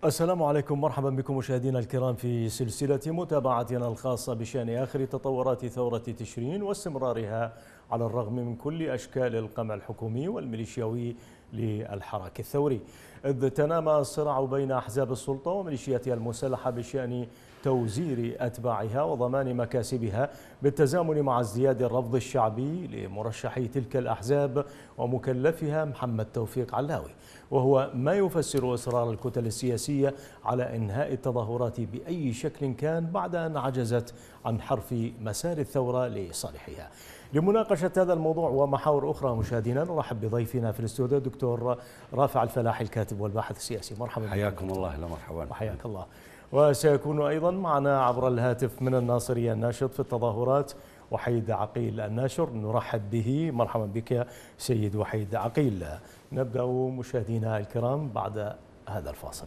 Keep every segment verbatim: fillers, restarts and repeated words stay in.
السلام عليكم، مرحبا بكم مشاهدينا الكرام في سلسلة متابعتنا الخاصة بشأن آخر تطورات ثورة تشرين واستمرارها على الرغم من كل أشكال القمع الحكومي والميليشياوي للحراك الثوري، إذ تنامى الصراع بين أحزاب السلطة وميليشياتها المسلحة بشأن توزير أتباعها وضمان مكاسبها بالتزامن مع ازدياد الرفض الشعبي لمرشحي تلك الأحزاب ومكلفها محمد توفيق علاوي، وهو ما يفسر إصرار الكتل السياسية على إنهاء التظاهرات بأي شكل كان بعد أن عجزت عن حرف مسار الثورة لصالحها. لمناقشة هذا الموضوع ومحاور أخرى مشاهدينا نرحب بضيفنا في الاستوديو الدكتور رافع الفلاحي الكاتب والباحث السياسي. مرحبا بكم. حياكم الله. اهلا مرحبا. وحياك الله. وسيكون أيضا معنا عبر الهاتف من الناصرية الناشط في التظاهرات وحيد عقيل الناشر، نرحب به. مرحبا بك سيد وحيد عقيل. نبدأ مشاهدينا الكرام بعد هذا الفاصل.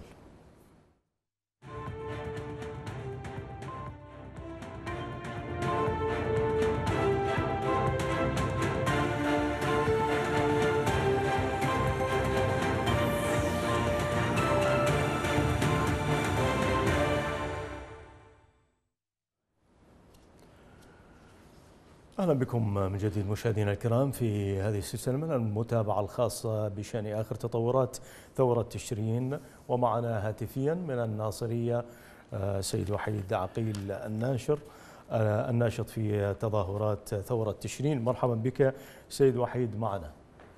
أهلا بكم من جديد مشاهدينا الكرام في هذه السلسلة من المتابعة الخاصة بشأن آخر تطورات ثورة تشرين، ومعنا هاتفيا من الناصرية سيد وحيد عقيل الناشر الناشط في تظاهرات ثورة تشرين. مرحبا بك سيد وحيد معنا.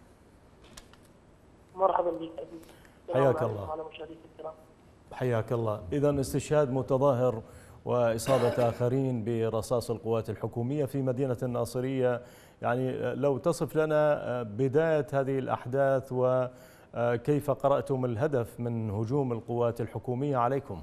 مرحبا بك. حياك الله. حياك الله. إذن استشهاد متظاهر وإصابة آخرين برصاص القوات الحكومية في مدينة الناصرية، يعني لو تصف لنا بداية هذه الأحداث وكيف قرأتم الهدف من هجوم القوات الحكومية عليكم.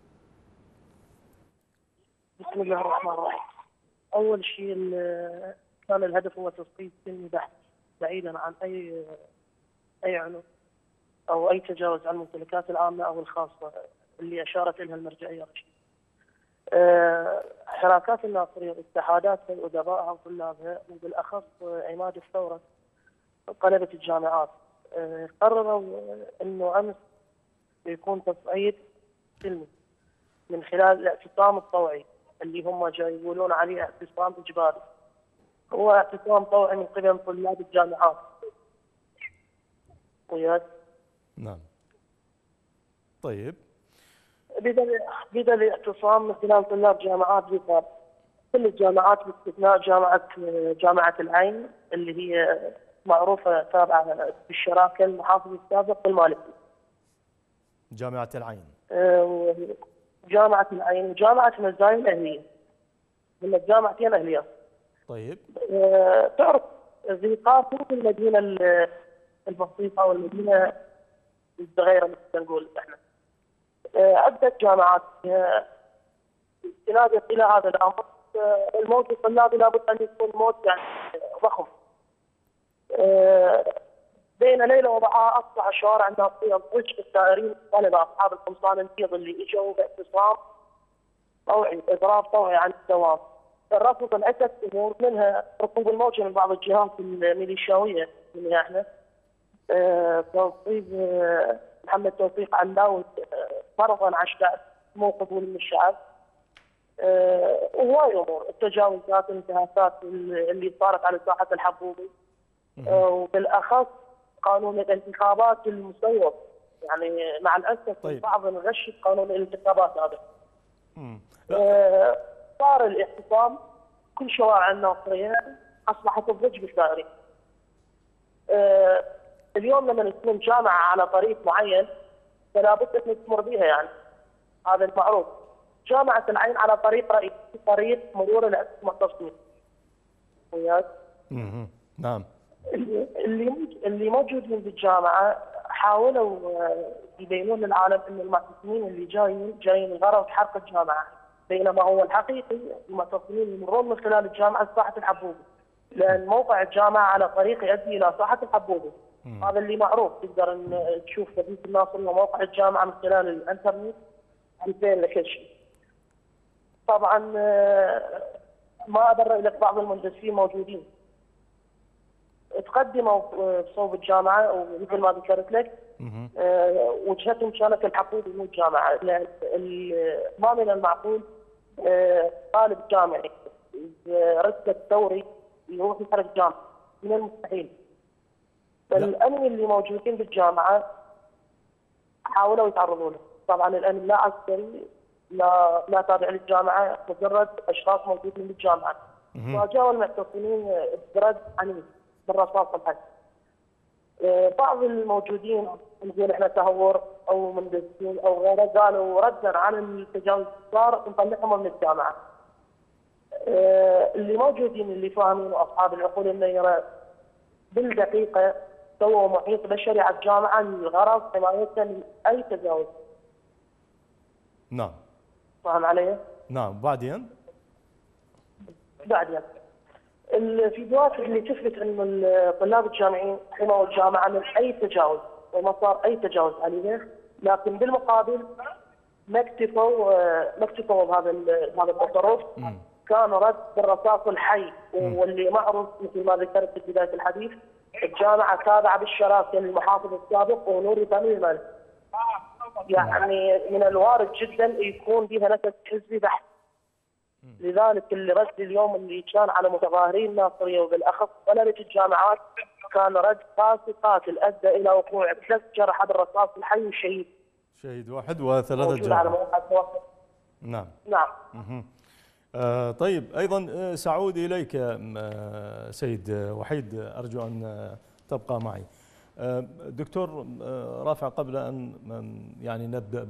بسم الله الرحمن الرحيم. أول شيء كان الهدف هو تسقيط سلمي بحت بعيدا عن أي أي عنف أو أي تجاوز عن الممتلكات العامة أو الخاصة اللي أشارت لها المرجعية الرشيدة. أه حراكات الناصرية واتحاداتها وأدبائها وطلابها وبالأخص عماد الثورة قلبت الجامعات. أه قرروا أنه أمس يكون تصعيد سلمي من خلال الاعتصام الطوعي اللي هم جاي يقولون عليه اعتصام إجباري، هو اعتصام طوعي من قبل طلاب الجامعات. وياك؟ نعم. طيب. بدأ بدأ الاعتصام من خلال طلاب جامعات جفار، كل الجامعات باستثناء جامعة جامعة العين اللي هي معروفة تابعة بالشراكة المحافظ السابق والمالكي. جامعة العين. جامعة العين وجامعة مزايا الأهلية، من الجامعتين أهلية. طيب. تعرف ذي قافة المدينة البسيطة والمدينة الصغيرة مثل نقول احنا. عدة جامعات تنادي إلى هذا الأمر. الموت الطلابي لابد أن يكون موت يعني ضخم. بين ليلة وضحاها أصبح الشوارع الناصرية ضج بالسائرين الطلبة أصحاب القمصان البيض اللي إجوا باعتصام طوعي، إضراب طوعي عن الدوام. الرفض عدة أمور، منها ركوب الموجة من بعض الجهات الميليشياوية منها احنا. توصيب محمد توفيق علاوي فرضا على الشعب مو قبول من الشعب. أه وهواي امور، التجاوزات الانتهاكات اللي صارت على ساحه الحبوبي. أه وبالاخص قانون الانتخابات المسير، يعني مع الاسف طيب. بعض الغش بقانون الانتخابات هذا. أه صار الاعتصام كل شوارع الناصريه اصبحت تضج بالسائرين. أه اليوم لما تكون جامعه على طريق معين فلا بد ان تمر بها، يعني هذا المعروف. جامعه العين على طريق رئيسي، طريق مرور المعتصمين. وياك؟ اها نعم. اللي اللي موجودين بالجامعه حاولوا يبينون للعالم ان المعتصمين اللي جايين جايين لغرض حرق الجامعه، بينما هو الحقيقي المعتصمين يمرون من خلال الجامعه لساحه الحبوبي، لان موقع الجامعه على طريق يؤدي الى ساحه الحبوبي. هذا اللي معروف، تقدر ان تشوف مدينه الناصريه وموقع الجامعه من خلال الانترنت عارفين لكل شيء. طبعا ما ابرر لك بعض المهندسين موجودين تقدموا بصوب الجامعه ومثل ما ذكرت لك آه، وجهتهم كانت الحقوبي مو الجامعه، لان ما من المعقول آه، طالب جامعي رتبه ثوري يروح يحرق جامعه، من المستحيل. فالامن اللي موجودين بالجامعه حاولوا يتعرضوا له، طبعا الامن لا عسكري لا لا تابع للجامعه، مجرد اشخاص موجودين بالجامعه. واجاوا المعتصمين برد عنيف بالرصاص الحي. بعض الموجودين نقول احنا تهور او مندسين او غيره قالوا ردا عن التجاوز صار نطلعهم من الجامعه. اللي موجودين اللي فاهمين واصحاب العقول النيره بالدقيقه سووا محيط بشري على الجامعه لغرض حمايتها من اي تجاوز. نعم. فاهم علي؟ نعم. بعدين؟ بعدين الفيديوهات اللي تثبت ان الطلاب الجامعيين حموا الجامعه من اي تجاوز وما صار اي تجاوز عليه، لكن بالمقابل ما اكتفوا ما اكتفوا بهذا هذا التصرف، كان رد بالرصاص الحي. واللي معروف مثل ما ذكرت في بدايه الحديث، الجامعه تابعه بالشراسه للمحافظ السابق ونوري ثاني الملك. يعني من الوارد جدا يكون بها نفس حزبي بحت. لذلك اللي رد اليوم اللي كان على متظاهرين الناصريه وبالاخص طلبه الجامعات كان رد قاسي قاتل ادى الى وقوع ثلاث جرحى بالرصاص الحي وشهيد. شهيد واحد وثلاثه جرحى. نعم. نعم. آه طيب ايضا آه سأعود اليك آه سيد وحيد، ارجو ان تبقى معي. دكتور رافع، قبل أن يعني نبدأ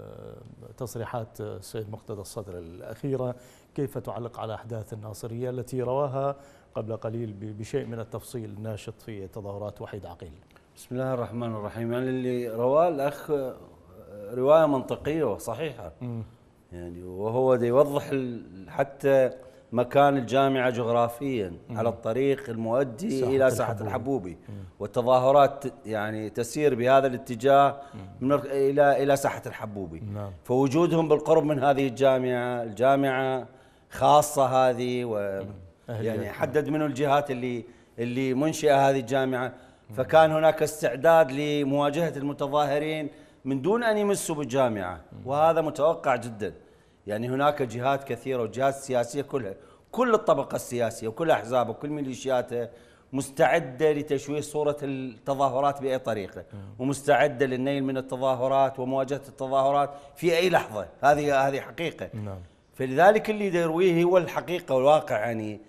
بتصريحات السيد مقتدى الصدر الأخيرة، كيف تعلق على أحداث الناصرية التي رواها قبل قليل بشيء من التفصيل ناشط في تظاهرات وحيد عقيل؟ بسم الله الرحمن الرحيم. يعني اللي رواه الأخ رواية منطقية وصحيحة، م. يعني وهو دا يوضح حتى مكان الجامعة جغرافيا م. على الطريق المؤدي ساحة إلى ساحة الحبوبي, الحبوبي. والتظاهرات يعني تسير بهذا الاتجاه من إلى إلى ساحة الحبوبي. نعم. فوجودهم بالقرب من هذه الجامعة، الجامعة خاصة هذه، و يعني حدد منه الجهات اللي اللي منشئة هذه الجامعة، فكان هناك استعداد لمواجهة المتظاهرين من دون أن يمسوا بالجامعة، وهذا متوقع جدا. يعني هناك جهات كثيرة وجهات سياسية كلها، كل الطبقة السياسية وكل أحزابها وكل ميليشياتها مستعدة لتشويه صورة التظاهرات بأي طريقة، ومستعدة للنيل من التظاهرات ومواجهة التظاهرات في أي لحظة. هذه هذه حقيقة. نعم. فلذلك اللي يرويه هو الحقيقة والواقع، يعني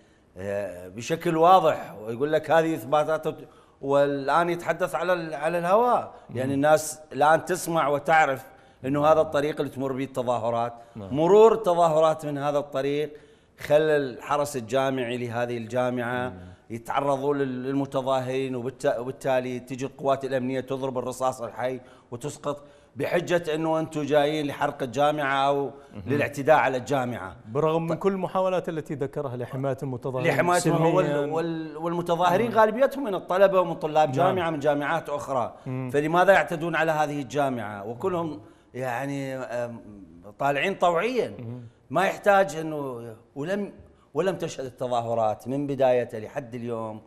بشكل واضح، ويقول لك هذه إثباتات، والآن يتحدث على على الهواء. يعني الناس الآن تسمع وتعرف انه هذا الطريق اللي تمر به التظاهرات، مرور التظاهرات من هذا الطريق خلى الحرس الجامعي لهذه الجامعه يتعرضوا للمتظاهرين، وبالتالي تجي القوات الامنيه تضرب الرصاص الحي وتسقط بحجه انه انتم جايين لحرق الجامعه او للاعتداء على الجامعه، برغم من كل المحاولات التي ذكرها لحمايه المتظاهرين لحمايتهم. والمتظاهرين غالبيتهم من الطلبه ومن طلاب جامعه نعم. من جامعات اخرى، فلماذا يعتدون على هذه الجامعه وكلهم يعني طالعين طوعيا؟ ما يحتاج انه ولم ولم تشهد التظاهرات من بدايتها لحد اليوم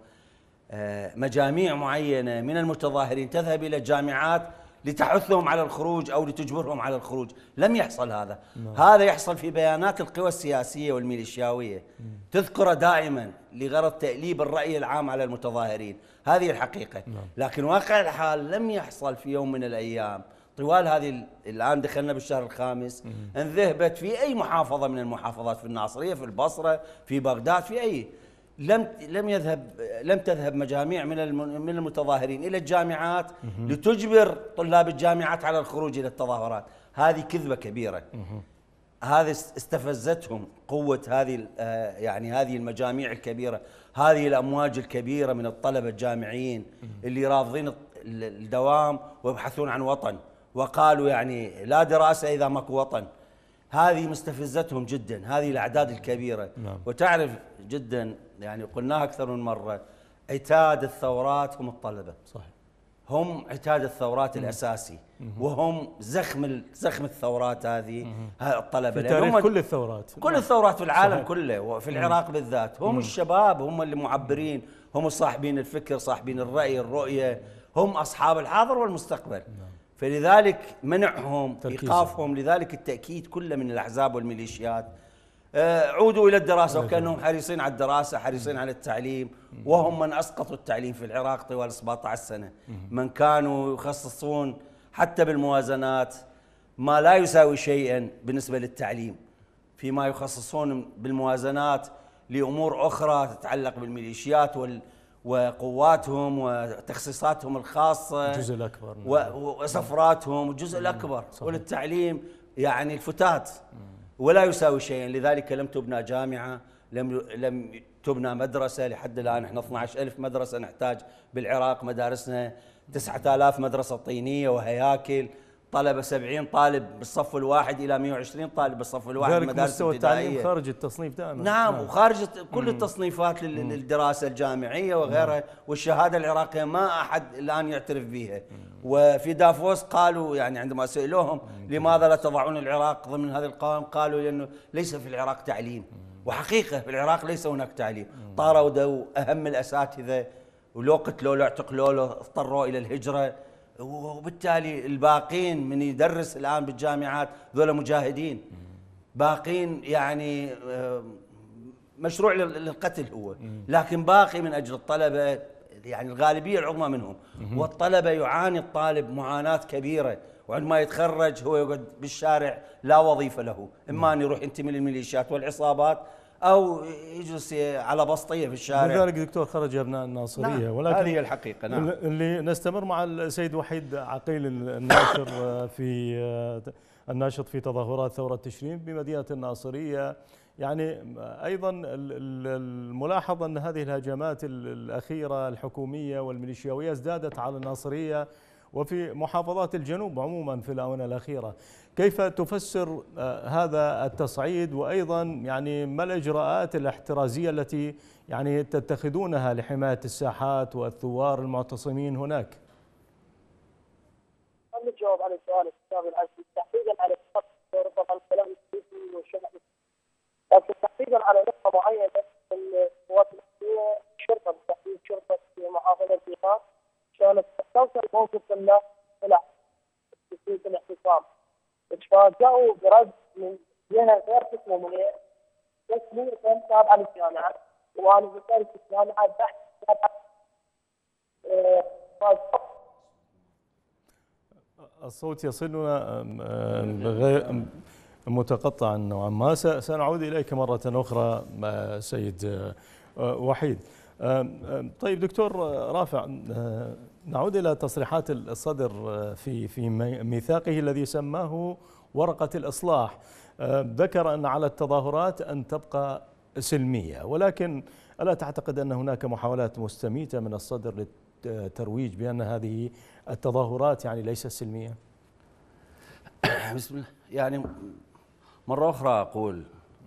مجاميع معينه من المتظاهرين تذهب الى الجامعات لتحثهم على الخروج او لتجبرهم على الخروج. لم يحصل هذا. نعم. هذا يحصل في بيانات القوى السياسيه والميليشياويه، تذكر دائما لغرض تأليب الرأي العام على المتظاهرين. هذه الحقيقه. نعم. لكن واقع الحال لم يحصل في يوم من الايام طوال هذه، الآن دخلنا بالشهر الخامس، أن ذهبت في أي محافظة من المحافظات، في الناصرية، في البصرة، في بغداد، في أي، لم لم يذهب لم تذهب مجاميع من من المتظاهرين إلى الجامعات لتجبر طلاب الجامعات على الخروج إلى التظاهرات. هذه كذبة كبيرة. هذه استفزتهم قوة هذه يعني هذه المجاميع الكبيرة، هذه الأمواج الكبيرة من الطلبة الجامعيين اللي رافضين الدوام ويبحثون عن وطن، وقالوا يعني لا دراسة إذا ماكو وطن. هذه مستفزتهم جدا، هذه الأعداد الكبيرة. نعم. وتعرف جدا، يعني قلناها أكثر من مرة، عتاد الثورات هم الطلبة. صحيح. هم عتاد الثورات مم. الأساسي، وهم زخم زخم الثورات هذه الطلبة، في تاريخ كل الثورات، كل نعم. الثورات في العالم صحيح. كله، وفي العراق مم. بالذات. هم مم. الشباب، هم اللي معبرين، هم صاحبين الفكر، صاحبين الرأي، الرؤية، هم أصحاب الحاضر والمستقبل. فلذلك منعهم، إيقافهم، لذلك التأكيد كله من الأحزاب والميليشيات عودوا إلى الدراسة، وكأنهم حريصين على الدراسة، حريصين على التعليم، وهم من أسقطوا التعليم في العراق طوال سبعة عشر سنة. من كانوا يخصصون حتى بالموازنات ما لا يساوي شيئا بالنسبة للتعليم، فيما يخصصون بالموازنات لأمور أخرى تتعلق بالميليشيات وال وقواتهم وتخصيصاتهم الخاصة، الجزء الأكبر وسفراتهم الجزء الأكبر، وللتعليم يعني الفتات، ولا يساوي شيئا. لذلك لم تبنى جامعة، لم لم تبنى مدرسة لحد الآن. احنا اثني عشر ألف مدرسة نحتاج بالعراق، مدارسنا تسعة آلاف مدرسة طينية وهياكل، طلبة سبعين طالب بالصف الواحد إلى مئة وعشرين طالب بالصف الواحد، مدارس مستوى التعليم خارج التصنيف دائما. نعم, نعم. وخارج كل التصنيفات للدراسة الجامعية وغيرها، والشهادة العراقية ما أحد الآن يعترف بها. وفي دافوس قالوا يعني عندما سئلوهم لماذا لا تضعون العراق ضمن هذه القوائم، قالوا لأنه ليس في العراق تعليم. وحقيقة في العراق ليس هناك تعليم. طاروا دو أهم الأساتذة، ولو قتلوا له اعتقلوا له، اضطروا إلى الهجرة، وبالتالي الباقين من يدرس الآن بالجامعات ذولا مجاهدين باقين، يعني مشروع للقتل هو، لكن باقي من أجل الطلبة، يعني الغالبية العظمى منهم. والطلبة يعاني الطالب معاناة كبيرة، وعندما يتخرج هو يقعد بالشارع لا وظيفة له، إما أن يروح ينتمي للميليشيات والعصابات أو يجلس على بسطية في الشارع. لذلك دكتور خرج أبناء الناصرية. نعم. ولكن هذه هي الحقيقة. نعم. اللي نستمر مع السيد وحيد عقيل الناشر في الناشط في تظاهرات ثورة تشرين بمدينة الناصرية. يعني أيضا الملاحظ أن هذه الهجمات الأخيرة الحكومية والميليشياوية ازدادت على الناصرية وفي محافظات الجنوب عموما في الآونة الأخيرة. كيف تفسر هذا التصعيد، وأيضا يعني ما الإجراءات الاحترازية التي يعني تتخذونها لحماية الساحات والثوار المعتصمين هناك؟ خليني أجاوب على سؤال الأستاذ العزيز تحديدا على ربما الكلام السياسي والشمالي، لكن تحديدا على نقطة معينة القوات الأمنية، الشرطة بالتحديد شرطة محافظة الديقان كانت توصل موقف الناس إلى تسوية الاعتصام، فجاءوا برد من جهة غير حكومية تسمية تابعة للجامعة، وأنا بالتالي في الجامعة بحث الصوت يصلنا غير متقطعا نوعا ما. سنعود إليك مرة أخرى سيد وحيد. طيب دكتور رافع، نعود إلى تصريحات الصدر في في ميثاقه الذي سماه ورقة الإصلاح. ذكر أن على التظاهرات أن تبقى سلمية، ولكن ألا تعتقد أن هناك محاولات مستميتة من الصدر للترويج بأن هذه التظاهرات يعني ليست سلمية؟ بسم الله. يعني مرة أخرى أقول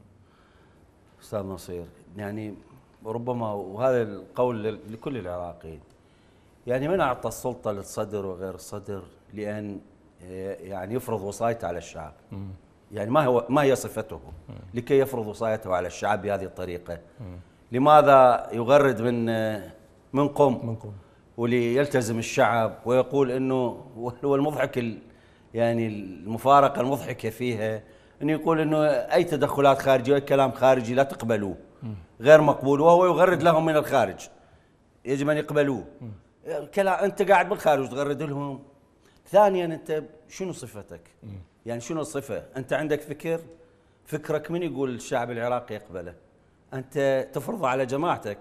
أستاذ نصير، يعني ربما وهذا القول لكل العراقيين، يعني من أعطى السلطة للصدر وغير الصدر لأن يعني يفرض وصايته على الشعب؟ يعني ما هو ما هي صفته لكي يفرض وصايته على الشعب بهذه الطريقة؟ لماذا يغرد من من قم وليلتزم الشعب ويقول انه هو المضحك يعني المفارقة المضحكة فيها انه يقول انه اي تدخلات خارجية واي كلام خارجي لا تقبلوه، غير مقبول، وهو يغرد لهم من الخارج يجب ان يقبلوه. كلام انت قاعد بالخارج تغرد لهم. ثانيا انت شنو صفتك؟ يعني شنو الصفة؟ انت عندك فكر، فكرك من يقول الشعب العراقي يقبله؟ انت تفرضه على جماعتك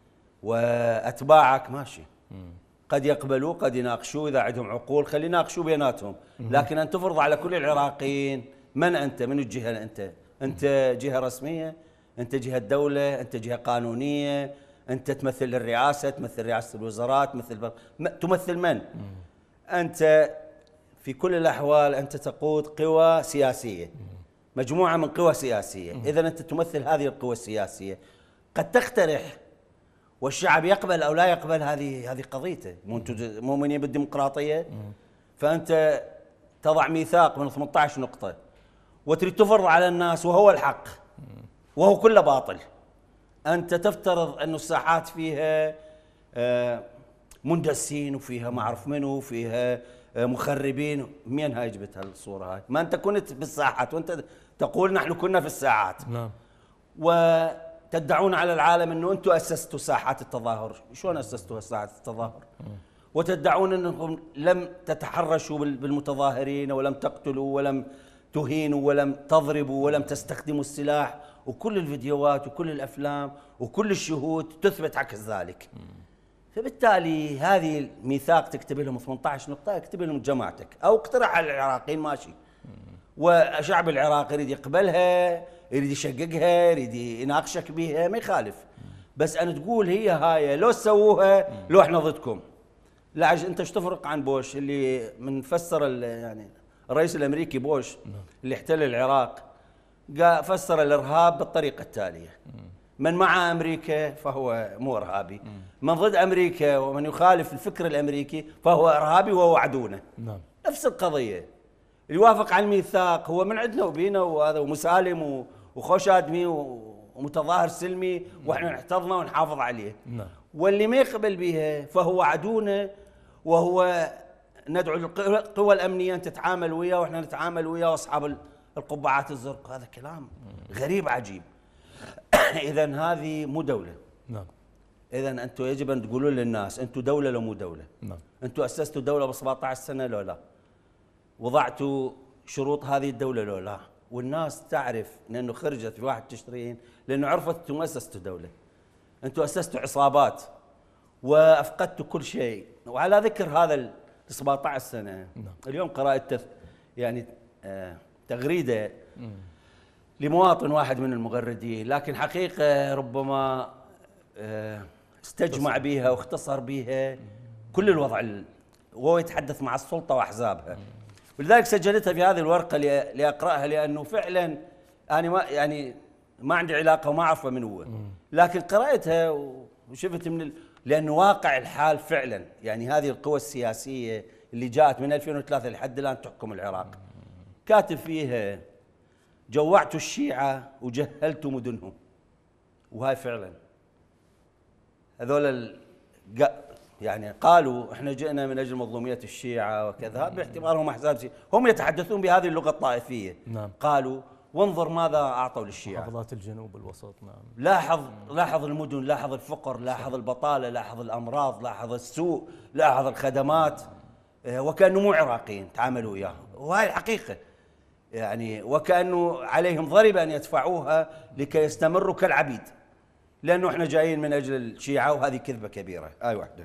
واتباعك، ماشي، قد يقبلوا قد يناقشوا، اذا عندهم عقول خلي يناقشوا بيناتهم، لكن ان تفرض على كل العراقيين. من انت؟ من الجهه؟ انت انت جهه رسميه؟ انت جهه دوله؟ انت جهه قانونيه؟ انت تمثل الرئاسه، تمثل رئاسه الوزراء، تمثل تمثل من؟ انت في كل الاحوال انت تقود قوى سياسيه، مجموعه من قوى سياسيه، اذا انت تمثل هذه القوى السياسيه. قد تقترح والشعب يقبل او لا يقبل، هذه هذه قضيته. مو انتم مؤمنين بالديمقراطيه؟ فانت تضع ميثاق من ثمانية عشر نقطه وتريد تفرض على الناس وهو الحق وهو كله باطل. انت تفترض انه الساحات فيها مندسين وفيها ما اعرف منو وفيها مخربين. مين هاي جبت هالصوره هاي؟ ما انت كنت بالساحات وانت تقول نحن كنا في الساحات. نعم. وتدعون على العالم انه انتم اسستوا ساحات التظاهر. شلون اسستوا ساحات التظاهر؟ وتدعون انكم لم تتحرشوا بالمتظاهرين ولم تقتلوا ولم تهينوا ولم تضربوا ولم تستخدموا السلاح، وكل الفيديوهات وكل الافلام وكل الشهود تثبت عكس ذلك. فبالتالي هذه الميثاق تكتب لهم ثمانية عشر نقطة، اكتب لهم جماعتك او اقترح على العراقيين ماشي. والشعب العراقي يريد يقبلها، يريد يشققها، يريد يناقشك بها، ما يخالف. بس ان تقول هي هاي لو سووها لو احنا ضدكم. لا انت ايش تفرق عن بوش اللي من فسر يعني الرئيس الامريكي بوش اللي احتل العراق قال فسر الارهاب بالطريقه التاليه: من مع امريكا فهو مو ارهابي، من ضد امريكا ومن يخالف الفكر الامريكي فهو ارهابي وهو عدونا. نعم. نفس القضيه. اللي يوافق على الميثاق هو من عندنا وبينا وهذا ومسالم وخوش ادمي ومتظاهر سلمي واحنا نحتضنه ونحافظ عليه. نعم. واللي ما يقبل بها فهو عدونا، وهو ندعو القوى الامنيه ان تتعامل وياه واحنا نتعامل وياه واصحاب القبعات الزرق. هذا كلام غريب عجيب. اذا هذه مو دوله. نعم. اذا انتم يجب ان تقولون للناس انتم دوله لو مو دوله. نعم. انتم اسستوا دوله ب سبعة عشر سنه لو لا؟ وضعتوا شروط هذه الدوله لو لا؟ والناس تعرف لانه خرجت في واحد تشترين لانه عرفت انتم ما اسستوا دوله. انتم اسستوا عصابات وافقدتوا كل شيء. وعلى ذكر هذا ال سبعة عشر سنه، نعم. اليوم قرأت يعني آه تغريده مم. لمواطن واحد من المغردين، لكن حقيقه ربما آه استجمع بها واختصر بها كل الوضع وهو يتحدث مع السلطه واحزابها. ولذلك سجلتها في هذه الورقه لاقراها، لانه فعلا انا ما يعني ما عندي علاقه وما اعرفه من هو، لكن قرأتها وشفت من ال... لأنه واقع الحال فعلا. يعني هذه القوى السياسية اللي جاءت من ألفين وثلاثة لحد الآن تحكم العراق، كاتب فيها: جوعتوا الشيعة وجهلتوا مدنهم. وهاي فعلا هذول ال... يعني قالوا احنا جئنا من اجل مظلومية الشيعة وكذا باعتبارهم احزاب سياسية. هم يتحدثون بهذه اللغة الطائفية. نعم. قالوا وانظر ماذا اعطوا للشيعة. محافظات الجنوب والوسط. نعم. لاحظ لاحظ المدن، لاحظ الفقر، لاحظ البطالة، لاحظ الامراض، لاحظ السوء، لاحظ الخدمات. وكانوا مو عراقيين تعاملوا وياهم، وهي الحقيقة. يعني وكانه عليهم ضريبة ان يدفعوها لكي يستمروا كالعبيد، لانه احنا جايين من اجل الشيعة، وهذه كذبة كبيرة. هاي واحدة.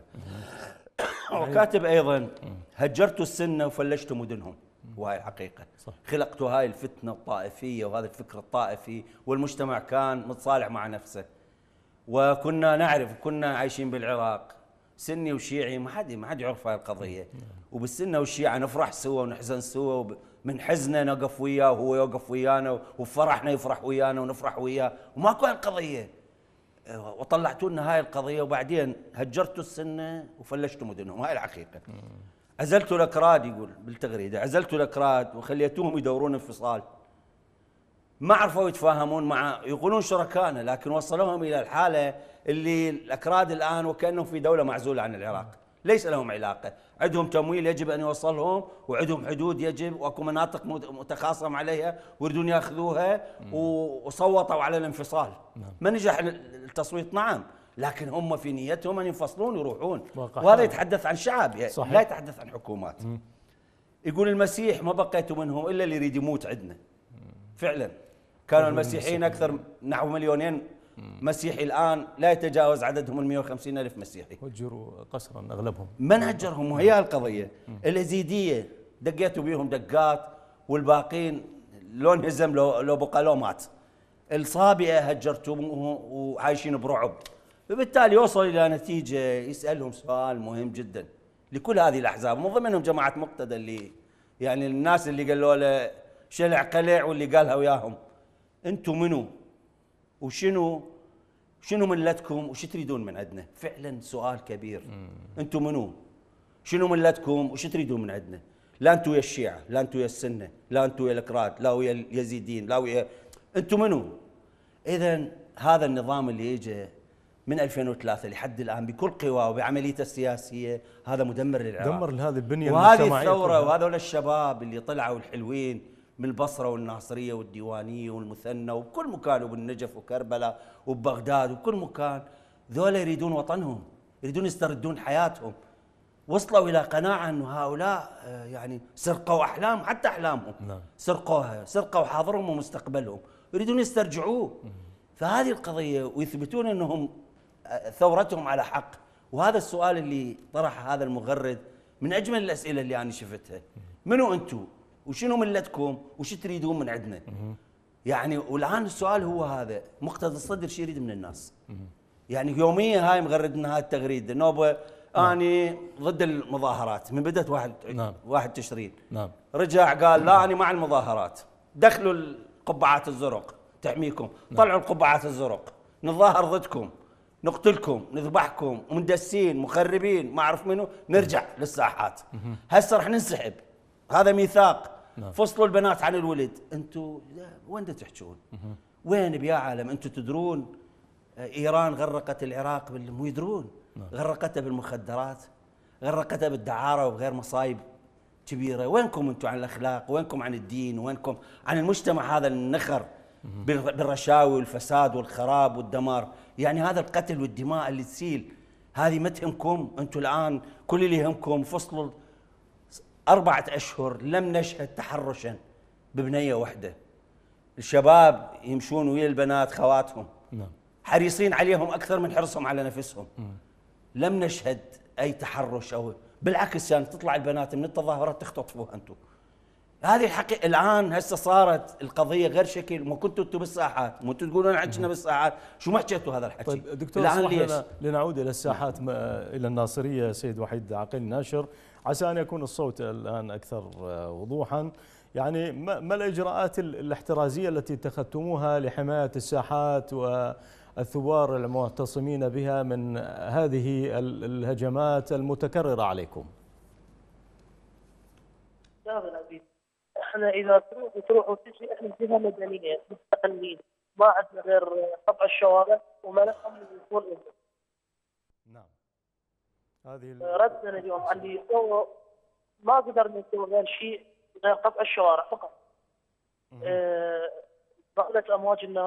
وكاتب ايضا: هجرتوا السنة وفلشتوا مدنهم. وهاي الحقيقة. صح. خلقتوا هاي الفتنة الطائفية وهذا الفكر الطائفي، والمجتمع كان متصالح مع نفسه. وكنا نعرف، كنا عايشين بالعراق سني وشيعي، ما حد ما حد يعرف هاي القضية. وبالسنة والشيعة نفرح سوا ونحزن سوا، من حزنه نقف وياه وهو يوقف ويانا، وفرحنا يفرح ويانا ونفرح وياه، وماكو هالقضية. وطلعتوا لنا هاي القضية، وبعدين هجرتوا السنة وفلشتوا مدنهم. هاي الحقيقة. عزلتوا الاكراد، يقول بالتغريده، عزلتوا الاكراد وخليتوهم يدورون انفصال. ما عرفوا يتفاهمون مع، يقولون شركائنا، لكن وصلوهم الى الحاله اللي الاكراد الان وكانهم في دوله معزوله عن العراق، ليس لهم علاقه، عندهم تمويل يجب ان يوصلهم، وعندهم حدود يجب، واكو مناطق متخاصم عليها ويريدون ياخذوها، وصوتوا على الانفصال. ما نجح التصويت، نعم، لكن هم في نيتهم ان ينفصلون ويروحون. وهذا يتحدث عن شعب، يعني لا يتحدث عن حكومات. مم. يقول المسيح ما بقيتوا منهم الا اللي يريد يموت عندنا. فعلا كانوا المسيحيين اكثر، نحو مليونين مسيحي، الان لا يتجاوز عددهم ال مئة وخمسين ألف مسيحي. هجروا قسرا اغلبهم. من هجرهم؟ وهي القضيه. اليزيديه دقيتوا بيهم دقات، والباقين لو انهزم لو لو بقى لو مات. الصابئه هجرتوهم وعايشين برعب. فبالتالي يوصل الى نتيجه يسالهم سؤال مهم جدا لكل هذه الاحزاب، من ضمنهم جماعه مقتدى، اللي يعني الناس اللي قالوا له شلع قلع واللي قالها وياهم: انتم منو؟ وشنو شنو ملتكم؟ وش تريدون من عندنا؟ فعلا سؤال كبير. انتم منو؟ شنو ملتكم؟ وش تريدون من عندنا؟ لا انتم ويا الشيعه، لا انتم ويا السنه، لا انتم ويا الاكراد، لا ويا اليزيديين، لا ويا، انتم منو؟ اذا هذا النظام اللي يجي من ألفين وثلاثة لحد الآن بكل قواه وبعمليته السياسية، هذا مدمر للعراق، دمر لهذه البنية وهذه المجتمعية الثورة كلها. وهذول الشباب اللي طلعوا الحلوين من البصرة والناصرية والديوانية والمثنى وبكل مكان وبالنجف وكربلاء وبغداد وبكل مكان، ذولا يريدون وطنهم، يريدون يستردون حياتهم. وصلوا إلى قناعة أن هؤلاء يعني سرقوا أحلام، حتى أحلامهم نعم. سرقوها، سرقوا حاضرهم ومستقبلهم، يريدون يسترجعوه. فهذه القضية ويثبتون أنهم ثورتهم على حق. وهذا السؤال اللي طرح هذا المغرد من أجمل الأسئلة اللي أنا شفتها. منو أنتم؟ وشنو ملتكم؟ وش تريدون من عندنا؟ يعني والآن السؤال هو هذا، مقتدى الصدر شو يريد من الناس؟ يعني يوميا هاي مغرد لنا هاي التغريدة نوبة اني ضد المظاهرات من بدات واحد نعم. واحد تشرين. نعم. رجع قال لا انا مع المظاهرات، دخلوا القبعات الزرق تحميكم، نعم. طلعوا القبعات الزرق، نتظاهر ضدكم، نقتلكم، نذبحكم، مندسين، مخربين، ما اعرف منو، نرجع مم. للساحات. هسه راح ننسحب، هذا ميثاق. نعم. فصلوا البنات عن الولد. انتم وين تحجون؟ وين بيا عالم؟ انتم تدرون ايران غرقت العراق بال... مو يدرون. نعم. غرقتها بالمخدرات، غرقتها بالدعاره وغير مصايب كبيره. وينكم انتم عن الاخلاق؟ وينكم عن الدين؟ وينكم عن المجتمع هذا النخر بالرشاوي والفساد والخراب والدمار؟ يعني هذا القتل والدماء اللي تسيل هذه ما تهمكم؟ انتم الان كل اللي يهمكم فصلوا اربعه اشهر لم نشهد تحرشا ببنيه واحده. الشباب يمشون ويا البنات خواتهم. نعم. حريصين عليهم اكثر من حرصهم على نفسهم. م. لم نشهد اي تحرش او بالعكس، يعني تطلع البنات من التظاهرات تختطفوها انتم. هذه الحقيقه. الان هسه صارت القضيه غير شكل. ما كنتوا انتم بالساحات، مو انتم تقولون عندنا بالساحات، شو ما حكيتوا هذا الحكي؟ طيب دكتور اسمح لنا لنعود الى الساحات الى الناصريه سيد وحيد عقيل ناشر، عسى ان يكون الصوت الان اكثر وضوحا. يعني ما الاجراءات الاحترازيه التي اتخذتموها لحمايه الساحات والثوار المعتصمين بها من هذه الهجمات المتكرره عليكم؟ استاذ العزيز، احنا اذا تروح تروح وتجي، احنا جهه مدنيه مستقلين، ما عندنا غير قطع الشوارع ومنعهم من الوصول اليه. نعم. هذه ردنا اليوم على اللي يسووا، ما قدرنا نسوي غير شيء غير قطع الشوارع فقط. ضغط أه امواج الناس.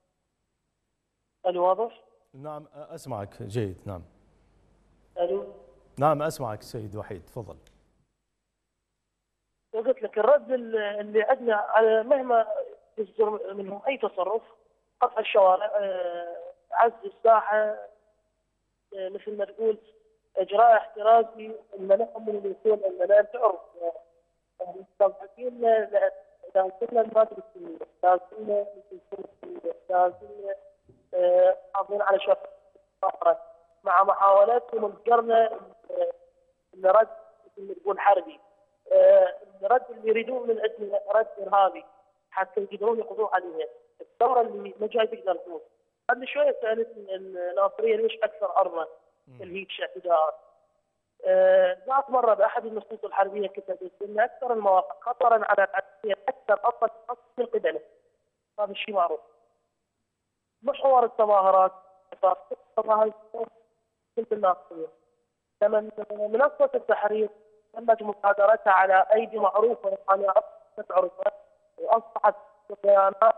الو واضح؟ نعم اسمعك جيد. نعم. الو. نعم اسمعك سيد وحيد، تفضل. قلت لك الرد اللي عندنا على مهما يصدر منهم اي تصرف، قطع الشوارع، عزل الساحه، مثل ما تقول اجراء احترازي، منعهم من الوصول. لان تعرف مستضعفين، لازم لنا المادة السنية، لازم لنا لازم لنا حافظين على شرط مع محاولاتهم القرنة الرد مثل ما تقول حربي. الرد اللي يريدون من عندنا رد ارهابي حتى يقدرون يقضوا عليها. الثوره اللي ما جاي تقدر تقول. قبل شويه سالت الناصريه ليش اكثر ارضا الهيك اعتداءات. ذات مره باحد النصوص الحربيه كتبت ان اكثر المواقع خطرا على العسكريه اكثر اصلا من قبله. هذا الشيء معروف. محور التظاهرات تظاهرات كنت الناصريه. لما منصه التحرير تمت مصادرتها على ايدي معروفه وقناعات تعرفها، واصبحت بيانات.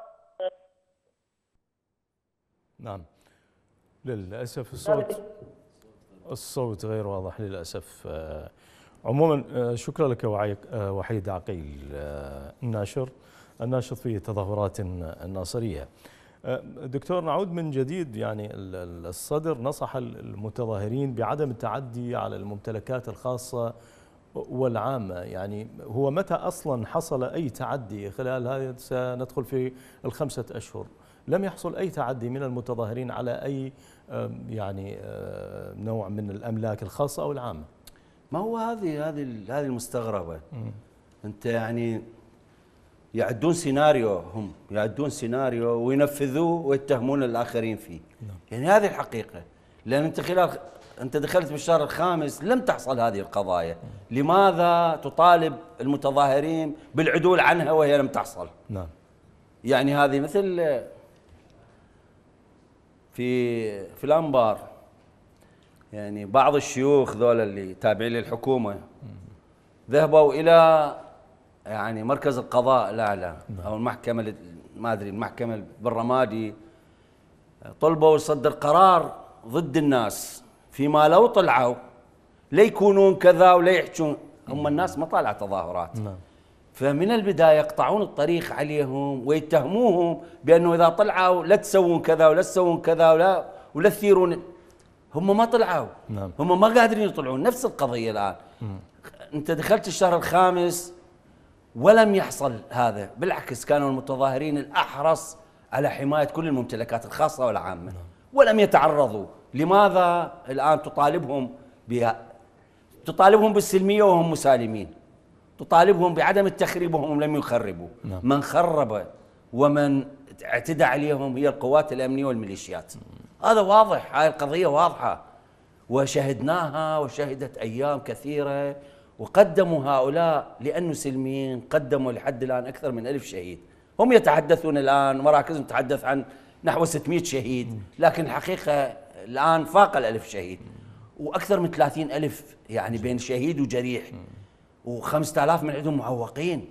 نعم للاسف الصوت الصوت غير واضح للاسف. عموما شكرا لك وحيد عقيل الناشر الناشط في تظاهرات الناصريه. دكتور نعود من جديد. يعني الصدر نصح المتظاهرين بعدم التعدي على الممتلكات الخاصه والعامة. يعني هو متى أصلا حصل أي تعدي خلال هذه سندخل في الخمسة أشهر؟ لم يحصل أي تعدي من المتظاهرين على أي يعني نوع من الأملاك الخاصة أو العامة. ما هو هذه هذه هذه المستغربة. أنت يعني يعدون سيناريو، هم يعدون سيناريو وينفذوه ويتهمون الآخرين فيه. يعني هذه الحقيقة. لأن أنت خلال أنت دخلت بالشهر الخامس لم تحصل هذه القضايا. لماذا تطالب المتظاهرين بالعدول عنها وهي لم تحصل؟ نعم. يعني هذه مثل في في الانبار يعني بعض الشيوخ ذولا اللي تابعين للحكومه ذهبوا الى يعني مركز القضاء الاعلى او المحكمه ما ادري المحكمه بالرمادي، طلبوا يصدر قرار ضد الناس فيما لو طلعوا ليكونون كذا ولا يحجون. هم الناس ما طالعه تظاهرات، فمن البدايه يقطعون الطريق عليهم ويتهموهم بانه اذا طلعوا لا تسوون كذا ولا تسوون كذا ولا ولا تثيرون. هم ما طلعوا، نعم. هم ما قادرين يطلعون. نفس القضيه الان، مم. انت دخلت الشهر الخامس ولم يحصل هذا، بالعكس كانوا المتظاهرين الاحرص على حمايه كل الممتلكات الخاصه والعامه، نعم. ولم يتعرضوا. لماذا الان تطالبهم بها؟ تطالبهم بالسلميه وهم مسالمين، تطالبهم بعدم التخريب وهم لم يخربوا. نعم. من خرب ومن اعتدى عليهم هي القوات الامنيه والميليشيات. هذا واضح، هاي القضيه واضحه وشهدناها وشهدت ايام كثيره. وقدموا هؤلاء لانه سلميين، قدموا لحد الان اكثر من ألف شهيد. هم يتحدثون الان مراكزهم تتحدث عن نحو ستمئة شهيد، لكن الحقيقه الان فاق الألف شهيد واكثر من ثلاثين ألف يعني بين شهيد وجريح، وخمسة آلاف من عندهم معوقين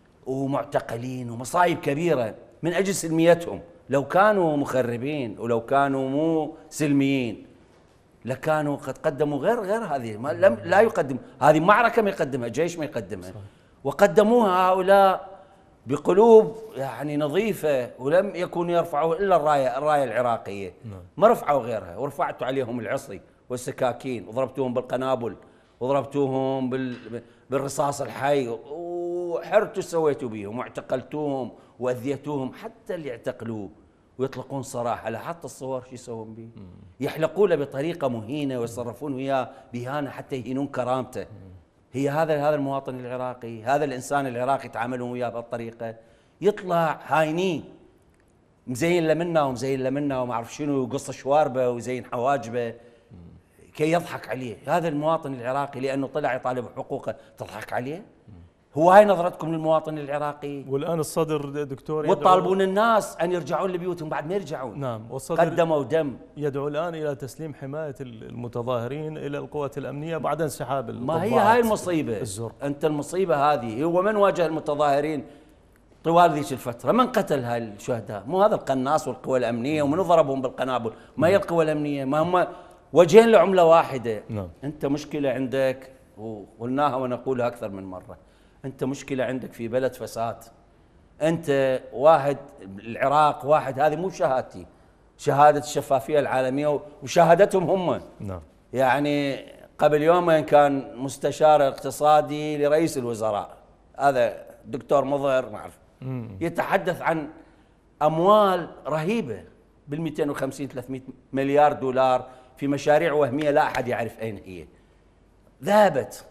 ومعتقلين ومصايب كبيره من اجل سلميتهم. لو كانوا مخربين ولو كانوا مو سلميين لكانوا قد قدموا غير غير هذه. ما لم لا يقدم هذه معركه ما يقدمها جيش ما يقدمها، وقدموها هؤلاء بقلوب يعني نظيفه ولم يكونوا يرفعوا الا الرايه الرايه العراقيه، ما رفعوا غيرها. ورفعتوا عليهم العصي والسكاكين وضربتوهم بالقنابل وضربتوهم بالرصاص الحي وحرتوا سويتوا بيهم واعتقلتوهم واذيتوهم. حتى اللي اعتقلوه ويطلقون صراحه، لاحظت الصور شو يسوون به؟ يحلقوا له بطريقه مهينه ويصرفون وياه بإهانه حتى يهينون كرامته. هي هذا هذا المواطن العراقي، هذا الانسان العراقي يتعاملون وياه بهالطريقه. يطلع هاينين مزين له منا ومزين له منا وما اعرف شنو، ويقص شواربه ويزين حواجبه كي يضحك عليه. هذا المواطن العراقي لانه طلع يطالب بحقوقه تضحك عليه؟ هو هاي نظرتكم للمواطن العراقي؟ والان الصدر دكتور وتطالبون الناس ان يرجعون لبيوتهم بعد ما يرجعون. نعم، والصدر قدموا دم. يدعو الان الى تسليم حمايه المتظاهرين الى القوات الامنيه بعد انسحاب ما هي هاي المصيبه الزر. انت المصيبه هذه هو من واجه المتظاهرين طوال ذيك الفتره؟ من قتل هاي الشهداء؟ مو هذا القناص والقوى الامنيه ومن ضربهم بالقنابل؟ ما هي القوى الامنيه؟ ما هم وجهين لعمله واحده. نعم. انت مشكله عندك، وقلناها ونقولها اكثر من مره، انت مشكله عندك في بلد فساد. انت واحد العراق واحد، هذه مو شهادتي، شهاده الشفافيه العالميه وشهادتهم هم. نعم. يعني قبل يومين كان مستشار اقتصادي لرئيس الوزراء، هذا دكتور مظهر ما اعرف، يتحدث عن اموال رهيبه بال مئتين وخمسين ثلاثمئة مليار دولار في مشاريع وهميه لا احد يعرف اين هي ذهبت.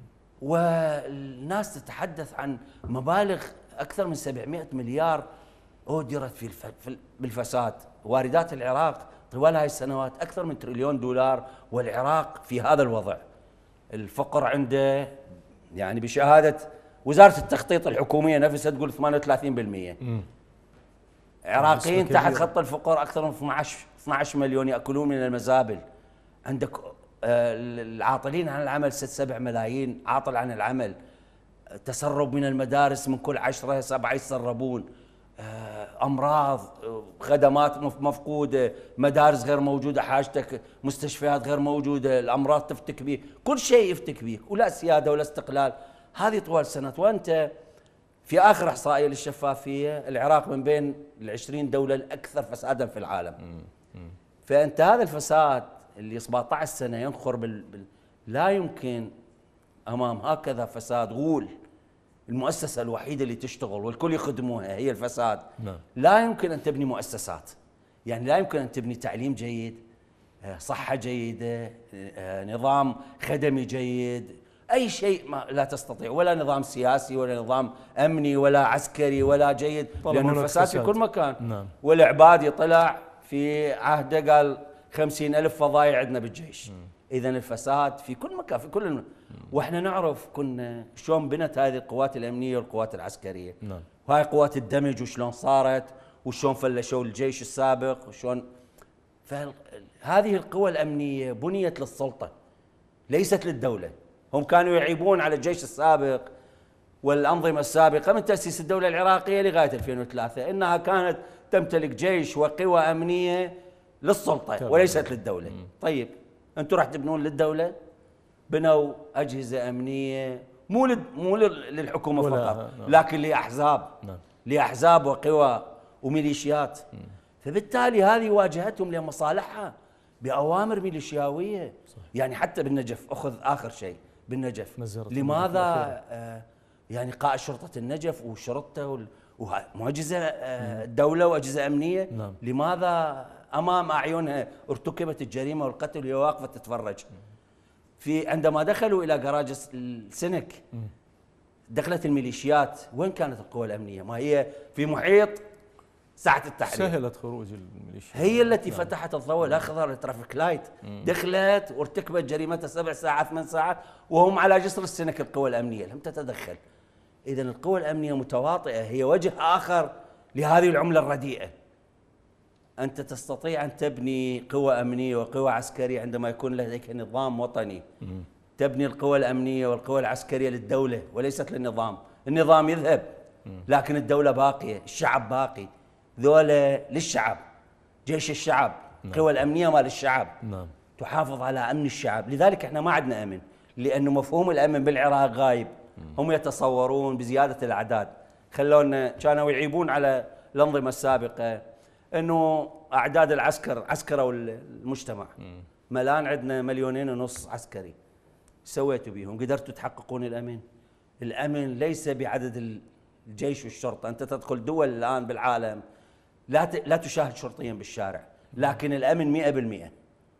والناس تتحدث عن مبالغ اكثر من سبعمئة مليار اهدرت في الف... بالفساد. واردات العراق طوال هاي السنوات اكثر من تريليون دولار، والعراق في هذا الوضع. الفقر عنده يعني بشهاده وزاره التخطيط الحكوميه نفسها تقول ثمانية وثلاثين بالمئة. عراقيين تحت خط الفقر اكثر من اثني عشر مليون ياكلون من المزابل. عندك العاطلين عن العمل ست سبع ملايين عاطل عن العمل. تسرب من المدارس، من كل عشرة سبعة يتسربون. أمراض، خدمات مفقودة، مدارس غير موجودة حاجتك، مستشفيات غير موجودة، الأمراض تفتك بيك، كل شيء يفتك بيك، ولا سيادة ولا استقلال. هذه طوال سنة. وأنت في آخر إحصائية للشفافية العراق من بين العشرين دولة الأكثر فسادا في العالم. فأنت هذا الفساد اللي سبعة عشر سنة ينخر بال... بال... لا يمكن أمام هكذا فساد غول. المؤسسة الوحيدة اللي تشتغل والكل يخدموها هي الفساد. نعم. لا يمكن أن تبني مؤسسات، يعني لا يمكن أن تبني تعليم جيد، صحة جيدة، نظام خدمي جيد، أي شيء ما لا تستطيع، ولا نظام سياسي ولا نظام أمني ولا عسكري ولا جيد، لأن الفساد في كل مكان. نعم. والعبادي طلع في عهده قال خمسين ألف فضايع عندنا بالجيش. إذا الفساد في كل مكان في كل الم... واحنا نعرف كنا شلون بنت هذه القوات الأمنية والقوات العسكرية. نعم. وهاي قوات الدمج وشلون صارت وشلون فلشوا الجيش السابق وشلون. فهذه القوى الأمنية بنيت للسلطة ليست للدولة. هم كانوا يعيبون على الجيش السابق والأنظمة السابقة من تأسيس الدولة العراقية لغاية ألفين وثلاثة إنها كانت تمتلك جيش وقوى أمنية للسلطة وليست للدولة. طيب أنتم راح تبنون للدولة؟ بنوا أجهزة أمنية مو مو للحكومة فقط، لكن لأحزاب لأحزاب وقوى وميليشيات. فبالتالي هذه واجهتهم لمصالحها بأوامر ميليشياوية. يعني حتى بالنجف، أخذ آخر شيء بالنجف، لماذا آه يعني قائد شرطة النجف وشرطته ومعجزة آه الدولة وأجهزة أمنية، نعم. لماذا أمام أعينها ارتكبت الجريمة والقتل وهي واقفة تتفرج؟ في عندما دخلوا إلى جراج السنك دخلت الميليشيات، وين كانت القوى الأمنية؟ ما هي في محيط ساعة التحرير، سهلت خروج الميليشيات، هي التي نعم. فتحت الضوء الأخضر للترافيك لايت، مم. دخلت وارتكبت جريمتها سبع ساعات ثمان ساعات وهم على جسر السنك. القوى الأمنية لم تتدخل. إذن القوى الأمنية متواطئة، هي وجه آخر لهذه العملة الرديئة. أنت تستطيع أن تبني قوى أمنية وقوى عسكرية عندما يكون لديك نظام وطني. مم. تبني القوى الأمنية والقوى العسكرية للدولة وليست للنظام. النظام يذهب لكن الدولة باقية، الشعب باقي. ذولا للشعب، جيش الشعب، القوى الأمنية مال الشعب، نعم. تحافظ على أمن الشعب. لذلك احنا ما عندنا أمن، لأنه مفهوم الأمن بالعراق غايب. هم يتصورون بزيادة الأعداد. خلونا كانوا يعيبون على الأنظمة السابقة أنه أعداد العسكر عسكروا المجتمع. ملان عندنا مليونين ونص عسكري، سويتوا بيهم؟ قدرتوا تحققون الأمن؟ الأمن ليس بعدد الجيش والشرطة. أنت تدخل دول الآن بالعالم لا لا تشاهد شرطيا بالشارع، لكن الأمن مئة بالمئة.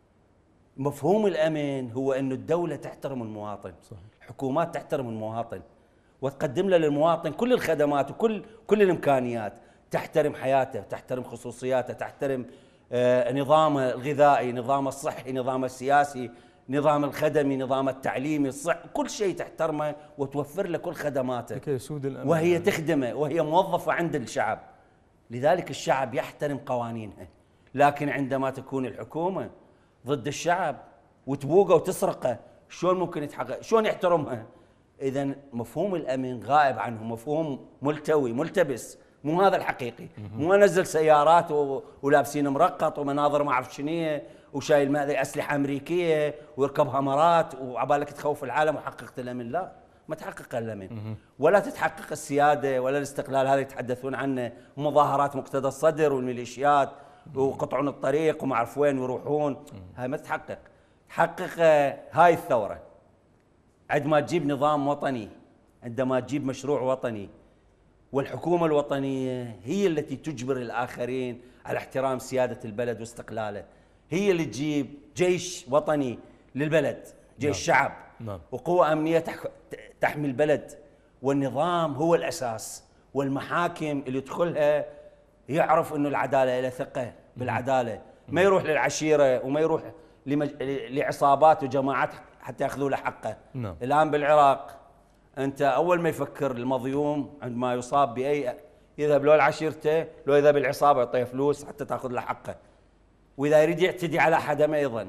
مفهوم الأمن هو أن الدولة تحترم المواطن، صحيح. الحكومات تحترم المواطن وتقدم له للمواطن كل الخدمات وكل كل الإمكانيات، تحترم حياته، تحترم خصوصياته، تحترم آه نظامه الغذائي، نظامه الصحي، نظامه السياسي، نظام الخدمي، نظام التعليمي، الصح، كل شيء تحترمه وتوفر له كل خدماته، وهي تخدمه وهي موظفة عند الشعب. لذلك الشعب يحترم قوانينها. لكن عندما تكون الحكومة ضد الشعب وتبوقه وتسرقه، شلون ممكن يتحقق؟ شلون يحترمها؟ إذن مفهوم الأمن غائب عنه، مفهوم ملتوي ملتبس، مو هذا الحقيقي. مو انزل سيارات ولابسين مرقط ومناظر ما اعرف شنو وشايل اسلحه امريكيه ويركب هامرات وعبالك تخوف العالم وحققت الامن. لا، ما تحقق الامن ولا تتحقق السياده ولا الاستقلال. هذا يتحدثون عنه مظاهرات مقتدى الصدر والميليشيات وقطعون الطريق وما اعرف وين يروحون. هاي ما تحقق. تحقق هاي الثوره عندما تجيب نظام وطني، عندما تجيب مشروع وطني، والحكومة الوطنية هي التي تجبر الآخرين على احترام سيادة البلد واستقلاله. هي اللي تجيب جيش وطني للبلد، جيش نعم. شعب نعم. وقوة أمنية تحمي البلد، والنظام هو الأساس، والمحاكم اللي يدخلها يعرف أنه العدالة إلى ثقة بالعدالة، ما يروح للعشيرة وما يروح لمج... لعصابات وجماعات حتى يأخذوا له حقه نعم. الآن بالعراق أنت أول ما يفكر المظلوم عندما يصاب بأي، يذهب لو لعشيرته لو يذهب العصابة يعطيه فلوس حتى تأخذ له حقه، وإذا يريد يعتدي على حدا أيضا.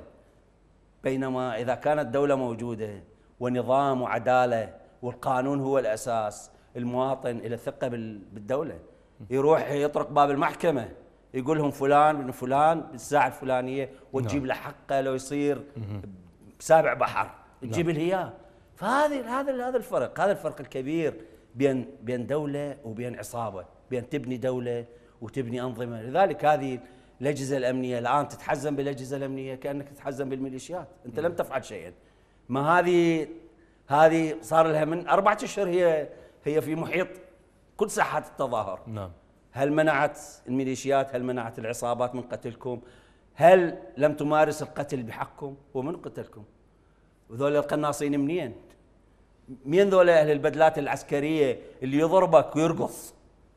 بينما إذا كانت دولة موجودة ونظام وعدالة والقانون هو الأساس، المواطن إلى ثقة بالدولة، يروح يطرق باب المحكمة يقول لهم فلان بن فلان بالساعة الفلانية وتجيب له حقه لو يصير بسابع بحر تجيب له إياه. فهذا هذا هذا الفرق، هذا الفرق الكبير بين بين دولة وبين عصابة، بين تبني دولة وتبني أنظمة. لذلك هذه الأجهزة الأمنية الآن تتحزم بالأجهزة الأمنية كأنك تتحزم بالميليشيات، أنت لم تفعل شيئا. ما هذه هذه صار لها من أربعة أشهر هي هي في محيط كل ساحات التظاهر. نعم. هل منعت الميليشيات؟ هل منعت العصابات من قتلكم؟ هل لم تمارس القتل بحقكم؟ ومن قتلكم؟ وذول القناصين منين؟ مين ذولا أهل البدلات العسكرية اللي يضربك ويرقص؟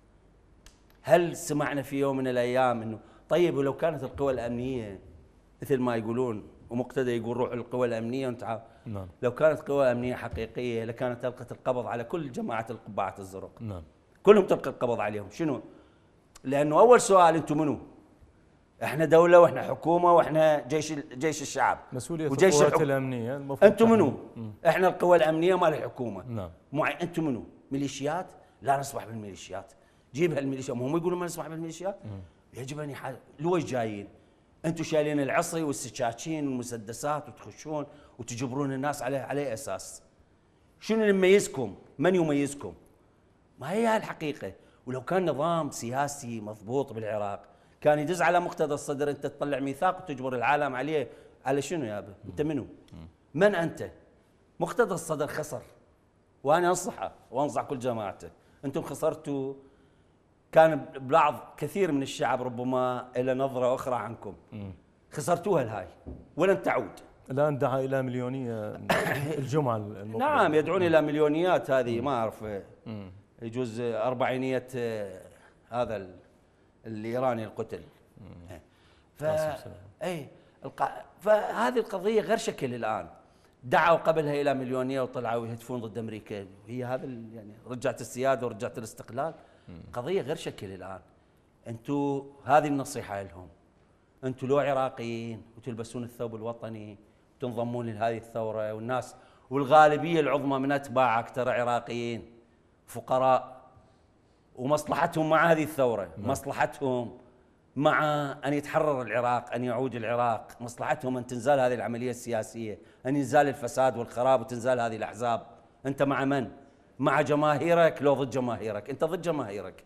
هل سمعنا في يوم من الأيام أنه طيب ولو كانت القوى الأمنية مثل ما يقولون ومقتدى يقول روح القوى الأمنية وانت نعم. لو كانت قوى أمنية حقيقية لكانت ألقت القبض على كل جماعة القبعات الزرق. نعم. كلهم تلقى القبض عليهم. شنو؟ لأنه أول سؤال أنتم منو؟ احنا دوله واحنا حكومه واحنا جيش جيش الشعب مسؤوليه وجيش القوات الحك... الامنيه المفروض. انتم منو؟ احنا القوى الامنيه مال الحكومه. نعم. مع... انتم منو؟ ميليشيات؟ لا نسمح بالميليشيات. جيب هالميليشيا، هم يقولون ما نسمح بالميليشيات؟ يجب ان يحل... لويش جايين؟ انتم شايلين العصي والسكاكين والمسدسات وتخشون وتجبرون الناس عليه على اساس؟ شنو اللي يميزكم؟ من يميزكم؟ ما هي هالحقيقه. ولو كان نظام سياسي مضبوط بالعراق كان يدز على مقتدى الصدر انت تطلع ميثاق وتجبر العالم عليه. على شنو يابا؟ انت منو؟ من انت؟ مقتدى الصدر خسر، وانا انصحه وانصح كل جماعته. انتم خسرتوا، كان بعض كثير من الشعب ربما الى نظره اخرى عنكم. خسرتوها الهاي ولن تعود. الان دعا الى مليونيه الجمعه المقبلة. نعم يدعون الى مليونيات. هذه ما اعرف، يجوز اربعينيه هذا الايراني القتل. ف اي الق... فهذه القضيه غير شكل الان. دعوا قبلها الى مليونيه وطلعوا يهتفون ضد امريكا. هي هذا يعني رجعت السياده ورجعت الاستقلال. قضيه غير شكل الان. انتم هذه النصيحه لهم. انتم لو عراقيين وتلبسون الثوب الوطني وتنضمون لهذه الثوره، والناس والغالبيه العظمى من اتباعك ترى عراقيين فقراء ومصلحتهم مع هذه الثوره، مصلحتهم مع ان يتحرر العراق، ان يعود العراق، مصلحتهم ان تنزال هذه العمليه السياسيه، ان ينزال الفساد والخراب وتنزال هذه الاحزاب. انت مع من؟ مع جماهيرك لو ضد جماهيرك؟ انت ضد جماهيرك.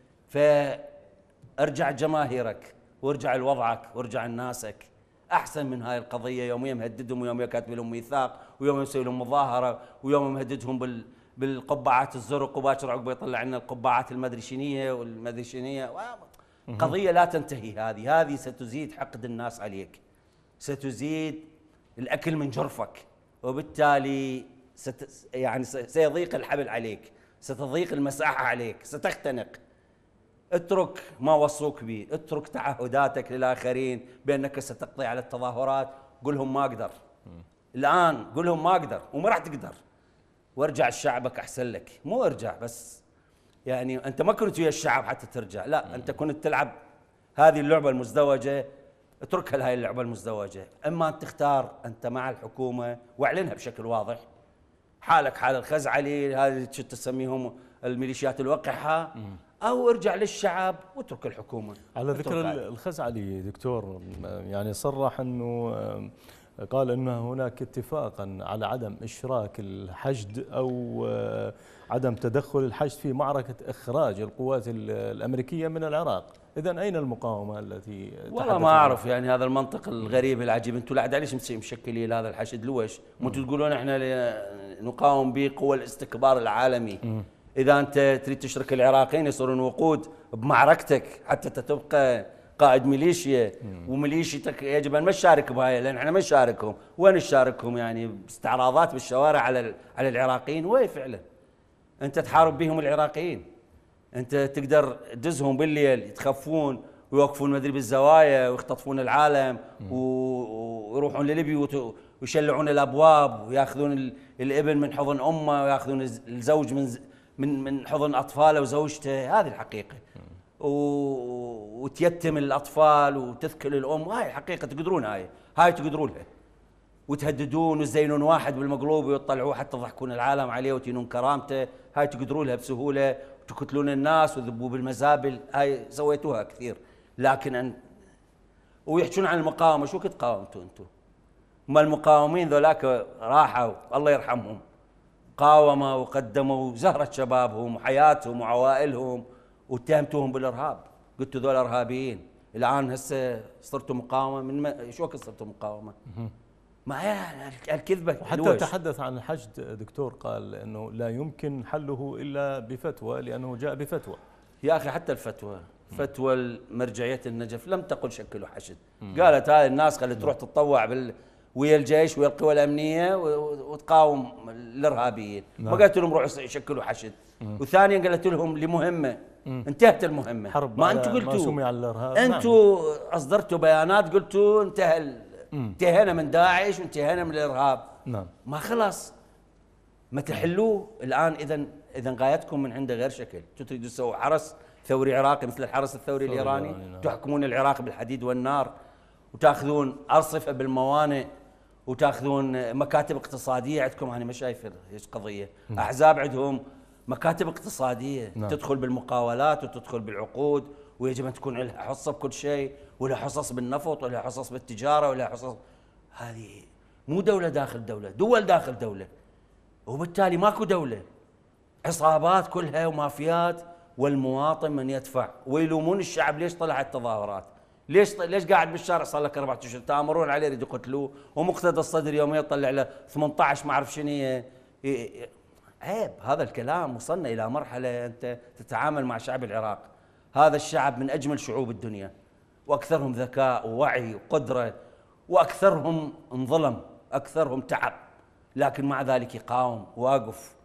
فارجع جماهيرك وارجع لوضعك وارجع لناسك. احسن من هاي القضيه يوميا مهددهم ويوميا كاتب لهم ميثاق ويوم يسوي لهم مظاهره ويوم مهددهم بال بالقبعات الزرق وباكر عقبه يطلع لنا القبعات المدري شنيه والمدري شنيه. قضيه لا تنتهي. هذه هذه ستزيد حقد الناس عليك، ستزيد الاكل من جرفك، وبالتالي ست يعني سيضيق الحبل عليك، ستضيق المساحه عليك، ستختنق. اترك ما وصوك به، اترك تعهداتك للآخرين بأنك ستقضي على التظاهرات. قل لهم ما أقدر الآن، قل لهم ما أقدر وما راح تقدر، وارجع لشعبك أحسن لك. مو ارجع بس يعني أنت ما كنت ويا الشعب حتى ترجع، لا أنت كنت تلعب هذه اللعبة المزدوجة. اتركها لهذه اللعبة المزدوجة. إما أن تختار أنت مع الحكومة واعلنها بشكل واضح، حالك حال الخزعلي هذه شو تسميهم الميليشيات الوقحة، أو ارجع للشعب واترك الحكومة. على ذكر الخزعلي دكتور، يعني صرح أنه قال أن هناك اتفاقا على عدم إشراك الحشد أو عدم تدخل الحشد في معركة إخراج القوات الأمريكية من العراق. إذن أين المقاومة التي والله ما أعرف يعني هذا المنطق الغريب العجيب. أنتم لا ليش مشكلين هذا الحشد لويش؟ وأنتم تقولون إحنا نقاوم به قوى الاستكبار العالمي. م. إذا أنت تريد تشرك العراقيين يصيرون وقود بمعركتك حتى تبقى قائد ميليشيا، وميليشيتك يجب أن ما تشارك بهاي، لأن احنا ما نشاركهم. وين نشاركهم؟ يعني باستعراضات بالشوارع على على العراقيين. وين فعلا أنت تحارب بهم العراقيين؟ أنت تقدر تدزهم بالليل يتخفون ويوقفون مدري بالزوايا ويختطفون العالم ويروحون لليبيا ويشلعون الأبواب ويأخذون الابن من حضن أمه ويأخذون الزوج من من من حضن اطفاله وزوجته. هذه الحقيقه. وتيتم الاطفال وتثكل الام. هاي الحقيقه تقدرون، هاي هاي تقدرونها. وتهددون وتزينون واحد بالمقلوب ويطلعوه حتى تضحكون العالم عليه وتينون كرامته. هاي تقدرونها بسهوله. وتقتلون الناس وتذبوا بالمزابل. هاي سويتوها كثير. لكن أن ويحكون عن المقاومه. شو كنت قاومتوا انتم؟ ما المقاومين ذولاك راحوا الله يرحمهم، قاوموا وقدموا زهرة شبابهم وحياتهم وعوائلهم واتهمتوهم بالإرهاب. قلتوا ذول إرهابيين. الآن هسه صرتوا مقاومة. من ما شو وقت صرتوا مقاومة؟ ما هي الكذبة. وحتى تحدث عن الحشد دكتور، قال أنه لا يمكن حله إلا بفتوى لأنه جاء بفتوى. يا أخي حتى الفتوى، فتوى مرجعية النجف لم تقل شكلوا حشد. قالت هاي الناس خلي تروح تتطوع بال ويا الجيش ويا القوى الامنيه وتقاوم الارهابيين. ما قالت لهم روحوا يشكلوا حشد. وثانيا قالت لهم لمهمه. انتهت المهمه. حرب ما انتم قلتوا، ما سمي على الارهاب. انتم اصدرتوا بيانات قلتوا انتهى، انتهينا من داعش وانتهينا من الارهاب. نعم. ما خلاص ما تحلوه الان. اذا اذا غايتكم من عنده غير شكل. تريدوا تسووا حرس ثوري عراقي مثل الحرس الثوري الإيراني، نعم. تحكمون العراق بالحديد والنار، وتاخذون أرصفة بالموانئ، وتاخذون مكاتب اقتصادية عندكم. أنا ما شايف ايش قضية. أحزاب عندهم مكاتب اقتصادية نعم. تدخل بالمقاولات وتدخل بالعقود، ويجب أن تكون لها حصة بكل شيء، ولها حصص بالنفط، ولها حصص بالتجارة، ولها حصص. هذه مو دولة داخل دولة، دول داخل دولة، وبالتالي ماكو دولة، عصابات كلها ومافيات، والمواطن من يدفع. ويلومون الشعب ليش طلع التظاهرات، ليش ليش قاعد بالشارع صار لك أربعة أشهر، تآمرون عليه يريد يقتلوه، ومقتدى الصدر يوميا يطلع له ثمانية عشر ما أعرف شنو. عيب هذا الكلام. وصلنا إلى مرحلة أنت تتعامل مع شعب العراق، هذا الشعب من أجمل شعوب الدنيا، وأكثرهم ذكاء ووعي وقدرة، وأكثرهم انظلم، أكثرهم تعب، لكن مع ذلك يقاوم واقف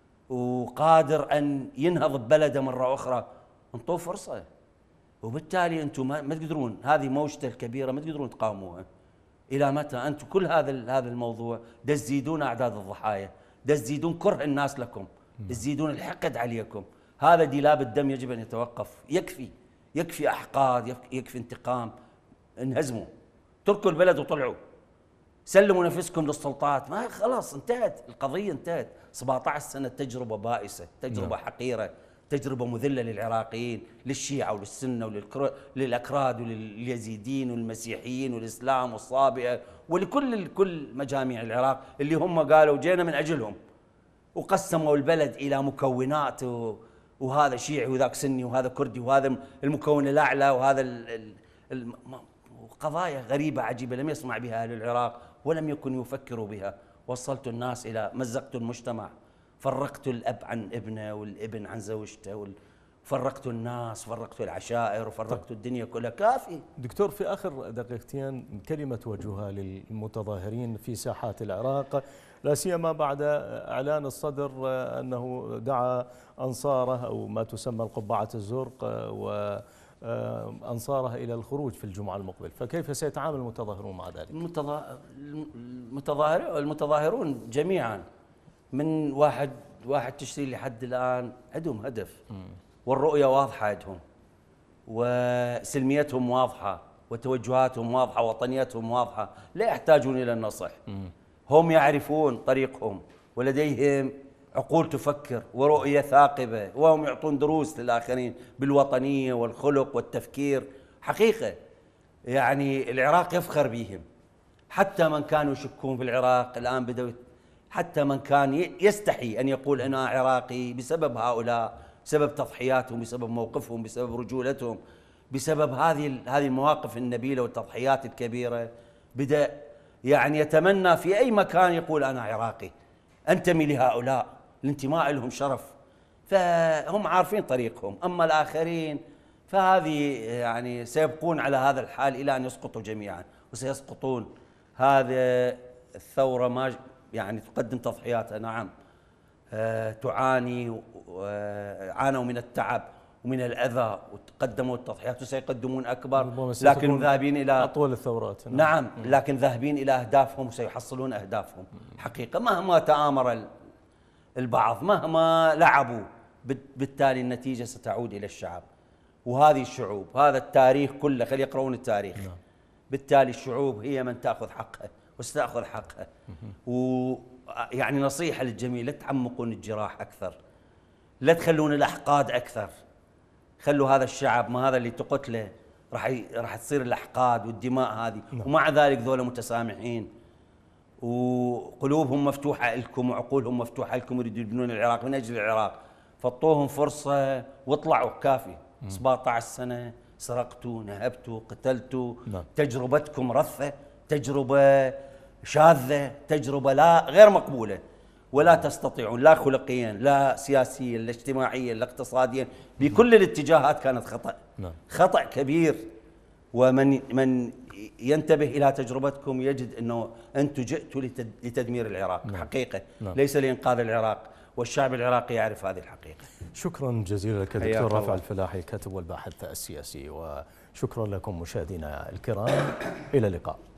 وقادر أن ينهض ببلده مرة أخرى. انطوه فرصة، وبالتالي أنتم ما تقدرون، هذه موجته الكبيرة ما تقدرون تقاوموها. إلى متى أنتم كل هذا هذا الموضوع تزيدون أعداد الضحايا، تزيدون كره الناس لكم، تزيدون الحقد عليكم. هذا ديلاب الدم يجب أن يتوقف. يكفي يكفي أحقاد، يكفي انتقام. انهزموا، تركوا البلد وطلعوا، سلموا نفسكم للسلطات. ما خلاص انتهت القضية، انتهت. سبعة عشر سنة تجربة بائسة، تجربة نعم. حقيرة، تجربة مذلة للعراقيين، للشيعة وللسنة وللأكراد ولليزيديين والمسيحيين والإسلام والصابئة، ولكل كل مجاميع العراق اللي هم قالوا جينا من أجلهم، وقسموا البلد إلى مكونات، وهذا شيعي وذاك سني وهذا كردي وهذا المكون الأعلى وهذا ال ال قضايا غريبة عجيبة لم يسمع بها أهل العراق ولم يكن يفكروا بها. وصلت الناس إلى مزقت المجتمع، فرقت الأب عن ابنه والابن عن زوجته، فرقت الناس، فرقت العشائر، وفرقت الدنيا كلها. كافي. دكتور، في آخر دقيقتين كلمة توجهها للمتظاهرين في ساحات العراق، لا سيما بعد إعلان الصدر أنه دعا أنصاره أو ما تسمى القبعة الزرق وأنصاره إلى الخروج في الجمعة المقبل، فكيف سيتعامل المتظاهرون مع ذلك؟ المتظاهرون المتظاهرون جميعا من واحد واحد تشرين لحد الآن عندهم هدف، والرؤية واضحة عندهم، وسلميتهم واضحة، وتوجهاتهم واضحة، وطنيتهم واضحة، لا يحتاجون إلى النصح. هم يعرفون طريقهم، ولديهم عقول تفكر ورؤية ثاقبة، وهم يعطون دروس للآخرين بالوطنية والخلق والتفكير. حقيقة يعني العراق يفخر بهم، حتى من كانوا يشكون في العراق الآن بدأوا، حتى من كان يستحي أن يقول أنا عراقي بسبب هؤلاء، بسبب تضحياتهم، بسبب موقفهم، بسبب رجولتهم، بسبب هذه هذه المواقف النبيلة والتضحيات الكبيرة، بدأ يعني يتمنى في أي مكان يقول أنا عراقي، أنتمي لهؤلاء. الانتماء لهم شرف، فهم عارفين طريقهم. أما الآخرين فهذه يعني سيبقون على هذا الحال إلى أن يسقطوا جميعا، وسيسقطون. هذا الثورة ما يعني تقدم تضحياتها، نعم آه تعاني، وعانوا من التعب ومن الأذى، وتقدموا التضحيات وسيقدمون أكبر، لكن ذاهبين إلى أطول الثورات. نعم, نعم لكن ذاهبين إلى أهدافهم وسيحصلون أهدافهم. حقيقة مهما تآمر البعض، مهما لعبوا، بالتالي النتيجة ستعود إلى الشعب. وهذه الشعوب، هذا التاريخ كله، خلي يقرؤون التاريخ. نعم. بالتالي الشعوب هي من تأخذ حقها وستأخذ حقها. ويعني نصيحة للجميع، لا تعمقون الجراح أكثر، لا تخلون الأحقاد أكثر. خلوا هذا الشعب، ما هذا اللي تقتله راح راح تصير الأحقاد والدماء هذه. نعم. ومع ذلك ذولا متسامحين وقلوبهم مفتوحة لكم وعقولهم مفتوحة لكم، يريدون يبنون العراق من أجل العراق. فاعطوهم فرصة واطلعوا. كافي. سبعة عشر سنة سرقتوا، نهبتوا، قتلتوا. نعم. تجربتكم رثة، تجربة شاذة، تجربة لا غير مقبولة، ولا تستطيعون لا خلقيا لا سياسيا لا اجتماعيا لا اقتصاديا، بكل الاتجاهات كانت خطأ. نعم. خطأ كبير. ومن من ينتبه إلى تجربتكم يجد أنه أنتم جئتوا لتدمير العراق. نعم. حقيقة. نعم. ليس لإنقاذ العراق، والشعب العراقي يعرف هذه الحقيقة. شكرا جزيلا لك دكتور رافع الفلاحي، الكاتب والباحث السياسي، وشكرا لكم مشاهدينا الكرام، إلى اللقاء.